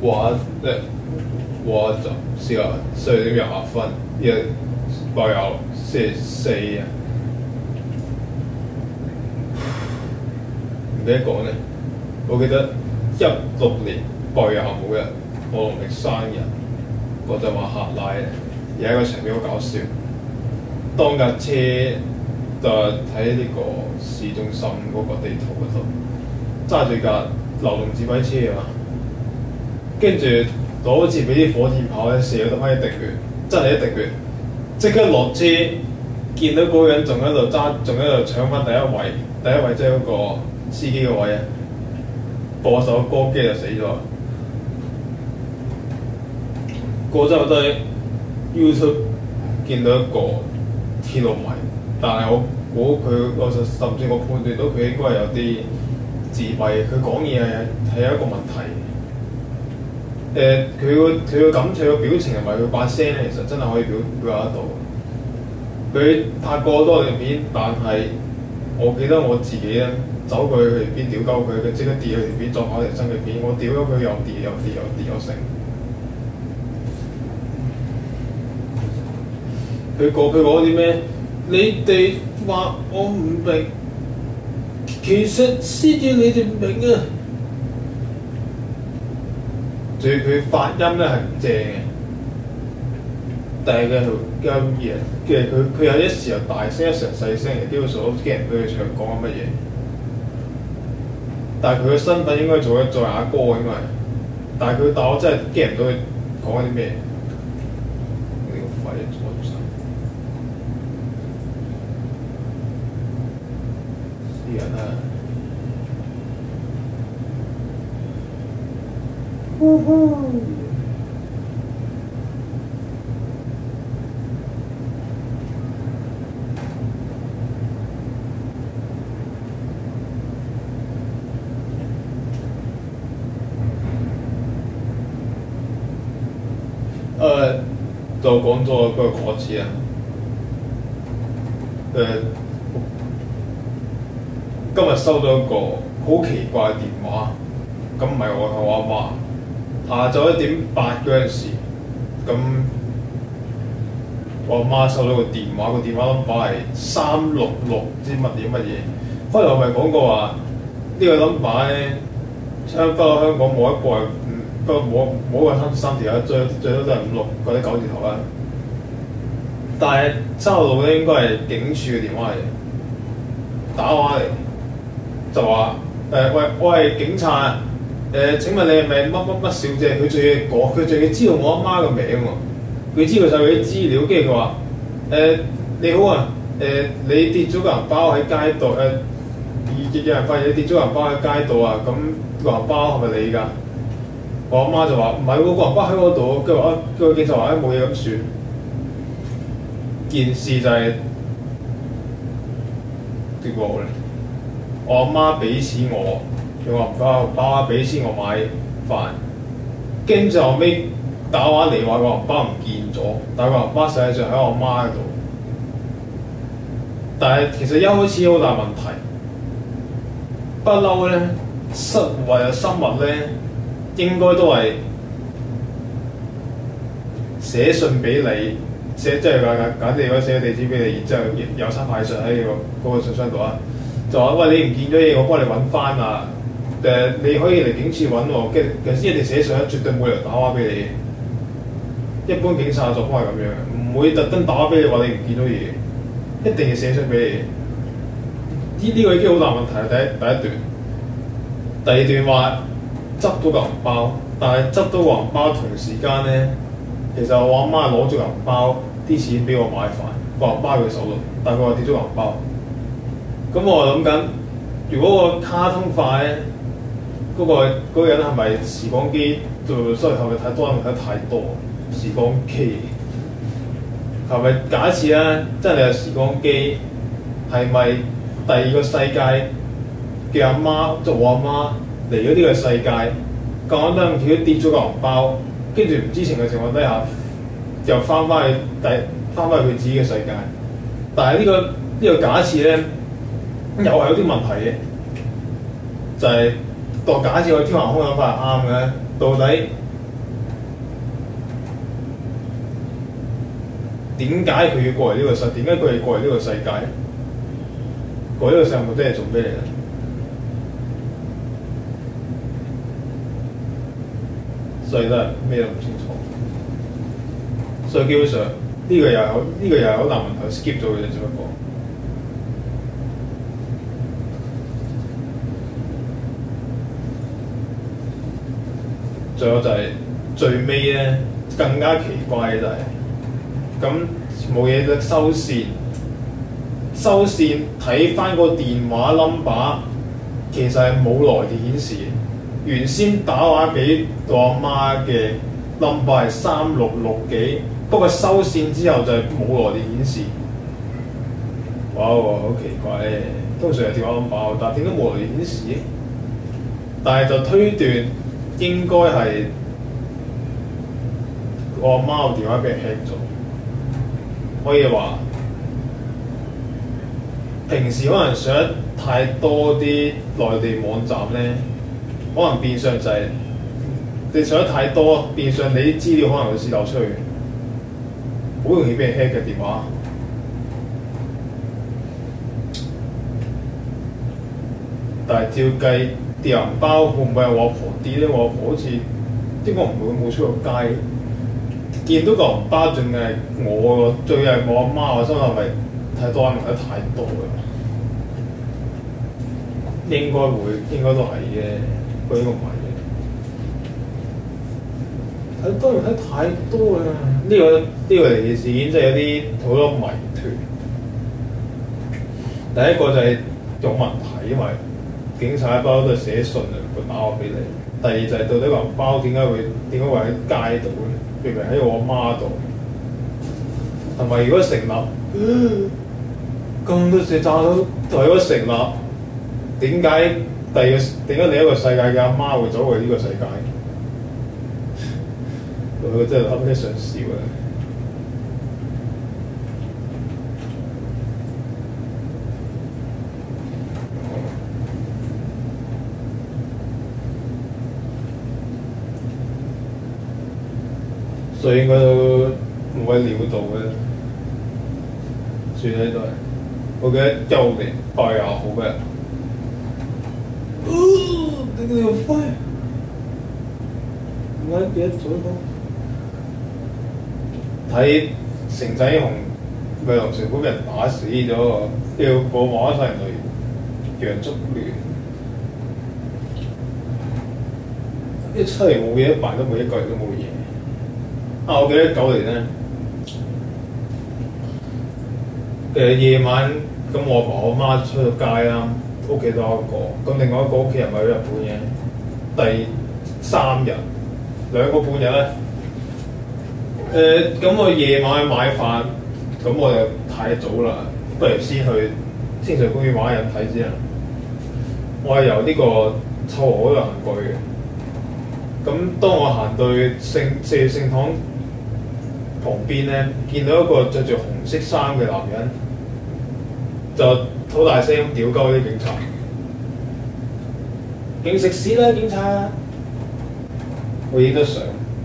我就試下4.20分，一報有44啊，唔記得講咧。我記得16年8月25日，我農曆生日嗰陣話下拉咧，有一個場面好搞笑。當架車就喺呢個市中心嗰個地圖嗰度揸住架流動指揮車啊，跟住攞支俾啲火箭炮咧射咗得一滴血，真係一滴血。即刻落車，見到嗰個人仲喺度搶翻第一位即係嗰個司機嘅位啊！播首歌機就死咗。嗰陣我都喺 YouTube 見到一個鐵路迷，但係我估佢甚至我判斷到佢應該係有啲自閉，佢講嘢係有一個問題。佢個表情同埋佢把聲咧，其實真係可以表達得到。佢拍過好多條片，但係我記得我自己咧走過去條片屌鳩佢，佢即刻跌咗條片，再拍條新嘅片，我屌咗佢又跌又成。佢講啲咩？你哋話我唔明，其實先至你哋唔明啊！仲要佢發音咧係唔正嘅，但係佢條音嘢，跟住佢有一時又大聲，一時又細聲，基本上都驚人對佢唱講緊乜嘢。但係佢嘅身份應該做阿哥應該係，但我真係驚人對佢講緊啲咩？呢個廢咗唔晒。啲人啊！呼呼就講咗嗰個歌詞啊。今日收到一個好奇怪嘅電話，咁唔係我係我阿媽。下晝1點8嗰陣時，咁我阿媽收到個電話，個電話 number 係366唔知乜嘢。開頭我咪講過話呢個 number 咧，香港冇一個係冇一個三條友，最多都係5、6或者9字頭啦。但係收到咧應該係警署嘅電話嚟，打電話嚟就話喂，我係警察。請問你係咪乜小姐？佢仲要知道我阿媽嘅名喎，佢知道晒佢啲資料，跟住佢話你好啊，你跌咗個銀包喺街度有人發現你跌咗個銀包喺街度啊，咁個銀包係咪你㗎？我阿媽就話唔係喎，個銀包喺嗰度，跟住話個警察話冇嘢咁算。件事就係結果咧，我阿媽俾錢我。用銀包俾錢我買飯，跟住後尾打電話嚟話個銀包唔見咗，但係個銀包實際上喺我媽度。但係其實一開始好大問題，不嬲咧，失為有生物咧，應該都係寫信俾你，即係簡直如寫個地址俾你，然之後郵差派上喺嗰個信箱度啊，就話喂，你唔見咗嘢，我幫你揾翻啊！你可以嚟警署揾我，其實一定寫上，絕對冇理由打電話俾你。一般警察作風係咁樣嘅，唔會特登打電話俾你話你唔見到嘢，一定要寫信俾你。呢個已經好大問題啦。第一段，第二段話執到個銀包，但係執到個銀包同時間咧，其實我阿媽攞咗銀包啲錢俾我買飯，個銀包喺佢手度，但係佢話跌咗個銀包。咁我諗緊，如果個卡通化咧？嗰個人係咪時光機？所以係咪睇多睇得太多時光機？係咪假設咧，真係有時光機？係咪第二個世界嘅阿媽，即係我阿媽嚟咗呢個世界，咁啱得咁巧跌咗個銀包，跟住唔知情嘅情況底下，又翻返去佢自己嘅世界。但係呢個假設咧，又係有啲問題嘅，就係、當假設我天馬行空諗法係啱嘅，到底點解佢要過嚟呢個世？點解佢要過嚟呢個世界？過呢個世界目的係做咩嚟咧？所以都係咩都唔清楚。所以基本上呢個又係好難問題 skip 咗嘅啫，只不過。仲有就係最尾咧，更加奇怪嘅就係、咁冇嘢得收線，睇翻個電話 number， 其實係冇來電顯示嘅。原先打電話俾我阿媽嘅 number 係3666幾，不過收線之後就係冇來電顯示。哇！好奇怪咧，通常係電話 number， 但係點解冇來電顯示？但係就推斷應該係我阿媽個電話俾人 hack 咗。可以話平時可能上得太多啲內地網站咧，可能變相就係、你上得太多，變相你啲資料可能會泄漏出去，好容易俾人 hack 嘅電話。但係照計掉銀包會唔會係我阿婆啲咧？我阿婆好似應該唔會冇出過街。見到個銀包仲係我，最係我阿媽，我心諗係咪太多，問得太多啦？應該會，應該都係嘅，不過應該唔係嘅。睇多人睇太多啦，呢個離奇事件真係有啲好多謎團。第一個就係有問題，因為警察一包都係寫信啊，佢打我俾你。第二就係到底個銀包點解會喺街度咧？明明喺我阿媽度，同埋如果成立咁多事炸到，如果成立，點解另一個世界嘅阿媽會走去呢個世界？佢真係諗起想笑啊！所以應該都冇乜料到嘅，算啦都係。我記得20年8月20號嗰日，頂你個肺！唔係記得咗睇城仔雄咪同城府俾人打死咗，要報馬來西亞人嚟洋捉亂。17年冇嘢一辦都冇，1個月都冇嘢。我記得9年咧，夜晚咁我爸我媽出咗街啦，屋企都有一個，咁另外一個屋企人咪去日本嘅，第3日2個半日咧，咁我夜晚去買飯，咁我就太早啦，不如先去天水公園玩人睇先啦。我係由呢個臭河嗰度行過去嘅，咁當我行到4月聖堂旁邊咧，見到一個着住紅色衫嘅男人，就好大聲咁屌鳩啲警察，勁食屎啦警察！我影咗相，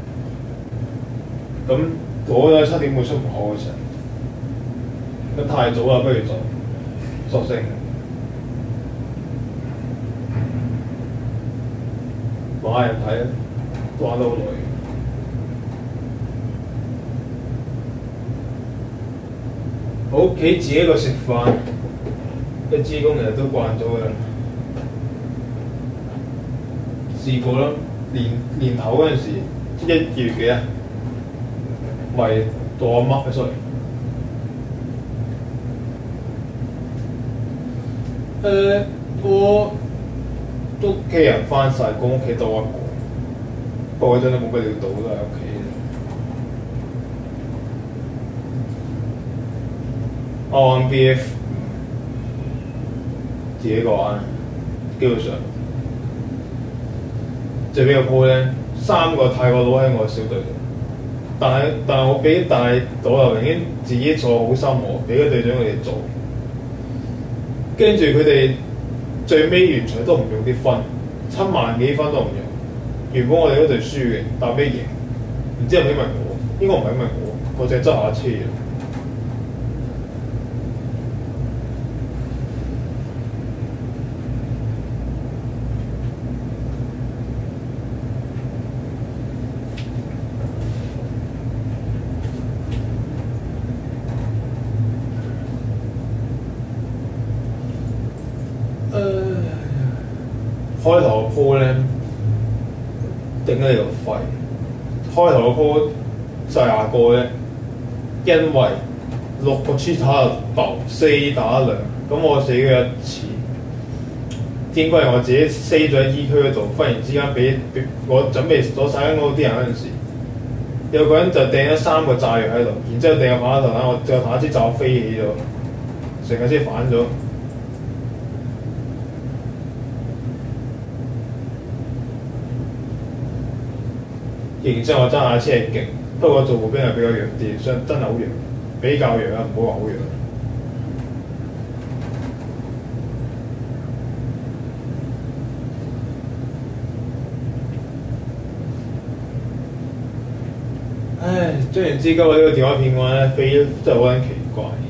咁我喺7點半出門口嘅時候，咁太早啦，不如就索性玩下人睇啦，玩得好耐。我屋企自己一個食飯，一支公日都慣咗㗎啦。試過啦，年頭嗰陣時，1月幾啊？咪到我媽sorry。我屋企人翻晒工，屋企多一個，不過嗰陣都冇乜料到，都喺屋企。我玩 BF 自己一個玩，基本上最尾個鋪咧，3個泰國佬喺我小隊度，但係我又已經自己坐好心喎，俾個隊長佢哋做，跟住佢哋最尾完場都唔用啲分，7萬幾分都唔用。原本我哋嗰隊輸嘅，但係咩贏？唔知係咪因為我？應該唔係因為我淨係執下車嘅。 開頭個鋪咧頂咗你個肺，開頭個鋪就廿個啫，因為6個 cheater 鬥4打2，咁我死咗一次。應該係我自己 save 咗喺 E 區嗰度，忽然之間俾我準備攞晒嗰啲人嗰陣時，有個人就掟咗3個炸藥喺度，然之後掟個彈頭彈，我個彈支炸飛起咗，成架車反咗。然之後我揸下車係勁，不過做步兵係比較弱啲，所以真係好弱，比較弱啊，唔好話好弱。唉，雖然知今日呢個電話騙案咧飛真係好撚奇怪。